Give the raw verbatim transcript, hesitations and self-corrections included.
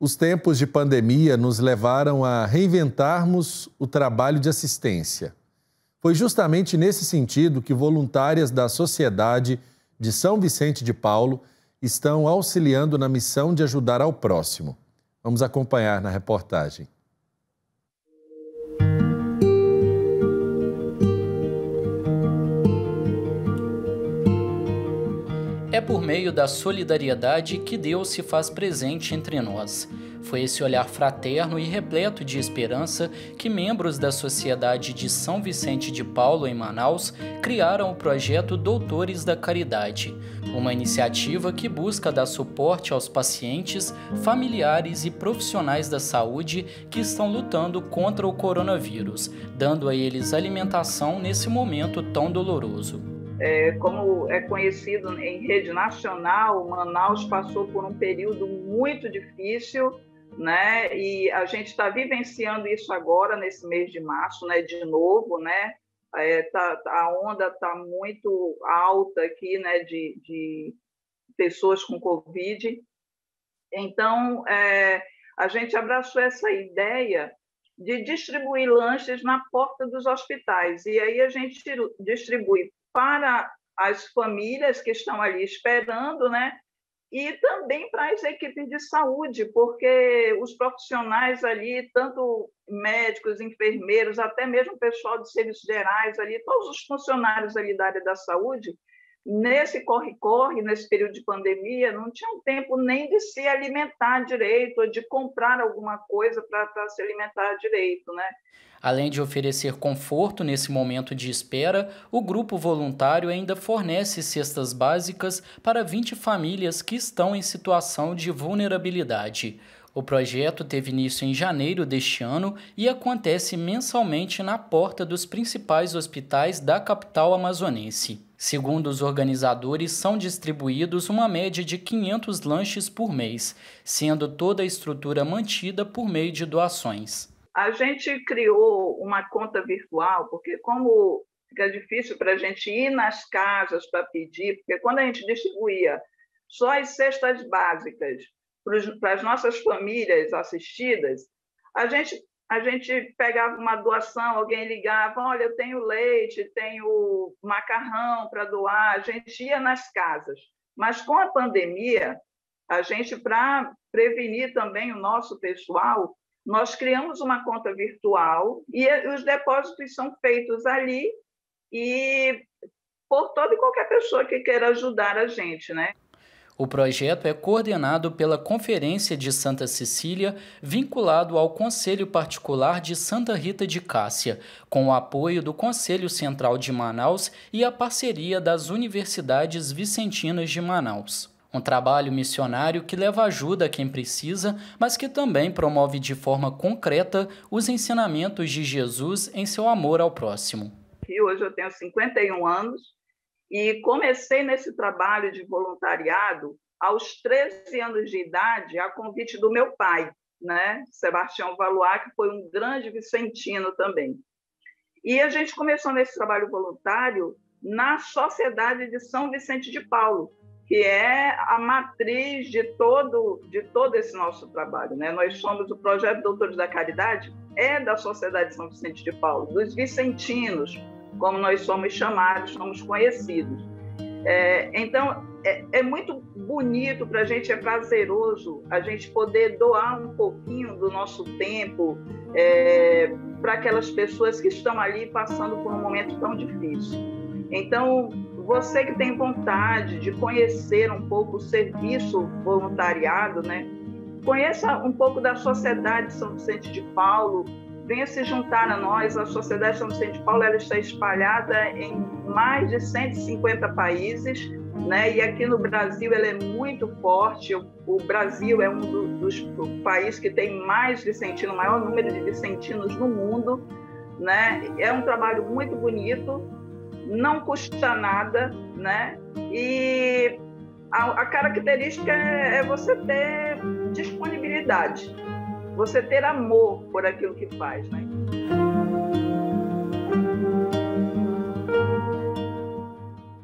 Os tempos de pandemia nos levaram a reinventarmos o trabalho de assistência. Foi justamente nesse sentido que voluntárias da Sociedade de São Vicente de Paulo estão auxiliando na missão de ajudar ao próximo. Vamos acompanhar na reportagem. É por meio da solidariedade que Deus se faz presente entre nós. Foi esse olhar fraterno e repleto de esperança que membros da Sociedade de São Vicente de Paulo, em Manaus, criaram o projeto Doutores da Caridade, uma iniciativa que busca dar suporte aos pacientes, familiares e profissionais da saúde que estão lutando contra o coronavírus, dando a eles alimentação nesse momento tão doloroso. É, como é conhecido em rede nacional, Manaus passou por um período muito difícil, né? E a gente está vivenciando isso agora, nesse mês de março, né? De novo, né? É, tá, a onda está muito alta aqui, né? De, de pessoas com Covid. Então, é, a gente abraçou essa ideia de distribuir lanches na porta dos hospitais. E aí a gente distribui para as famílias que estão ali esperando, né? E também para as equipes de saúde, porque os profissionais ali, tanto médicos, enfermeiros, até mesmo pessoal de serviços gerais ali, todos os funcionários ali da área da saúde, nesse corre-corre, nesse período de pandemia, não tinham tempo nem de se alimentar direito, ou de comprar alguma coisa para se alimentar direito, né? Além de oferecer conforto nesse momento de espera, o grupo voluntário ainda fornece cestas básicas para vinte famílias que estão em situação de vulnerabilidade. O projeto teve início em janeiro deste ano e acontece mensalmente na porta dos principais hospitais da capital amazonense. Segundo os organizadores, são distribuídos uma média de quinhentos lanches por mês, sendo toda a estrutura mantida por meio de doações. A gente criou uma conta virtual, porque como fica difícil para a gente ir nas casas para pedir, porque quando a gente distribuía só as cestas básicas para as nossas famílias assistidas, a gente, a gente pegava uma doação, alguém ligava, olha, eu tenho leite, tenho macarrão para doar, a gente ia nas casas. Mas com a pandemia, a gente, para prevenir também o nosso pessoal, nós criamos uma conta virtual e os depósitos são feitos ali e por toda e qualquer pessoa que queira ajudar a gente, né? O projeto é coordenado pela Conferência de Santa Cecília, vinculado ao Conselho Particular de Santa Rita de Cássia, com o apoio do Conselho Central de Manaus e a parceria das Universidades Vicentinas de Manaus. Um trabalho missionário que leva ajuda a quem precisa, mas que também promove de forma concreta os ensinamentos de Jesus em seu amor ao próximo. Hoje eu tenho cinquenta e um anos e comecei nesse trabalho de voluntariado aos treze anos de idade, a convite do meu pai, né? Sebastião Valois, que foi um grande vicentino também. E a gente começou nesse trabalho voluntário na Sociedade de São Vicente de Paulo, que é a matriz de todo, de todo esse nosso trabalho, né? Nós somos o projeto Doutores da Caridade, é da Sociedade de São Vicente de Paulo, dos vicentinos, como nós somos chamados, somos conhecidos. É, então, é, é muito bonito para a gente, é prazeroso a gente poder doar um pouquinho do nosso tempo é, para aquelas pessoas que estão ali passando por um momento tão difícil. Então, você que tem vontade de conhecer um pouco o serviço voluntariado, né? Conheça um pouco da Sociedade de São Vicente de Paulo, venha se juntar a nós. A Sociedade de São Vicente de Paulo ela está espalhada em mais de cento e cinquenta países, né? E aqui no Brasil ela é muito forte. O, o Brasil é um do, dos países que tem mais vicentinos, o maior número de vicentinos no mundo, né? É um trabalho muito bonito, não custa nada, né? E a, a característica é, é você ter disponibilidade, você ter amor por aquilo que faz, né?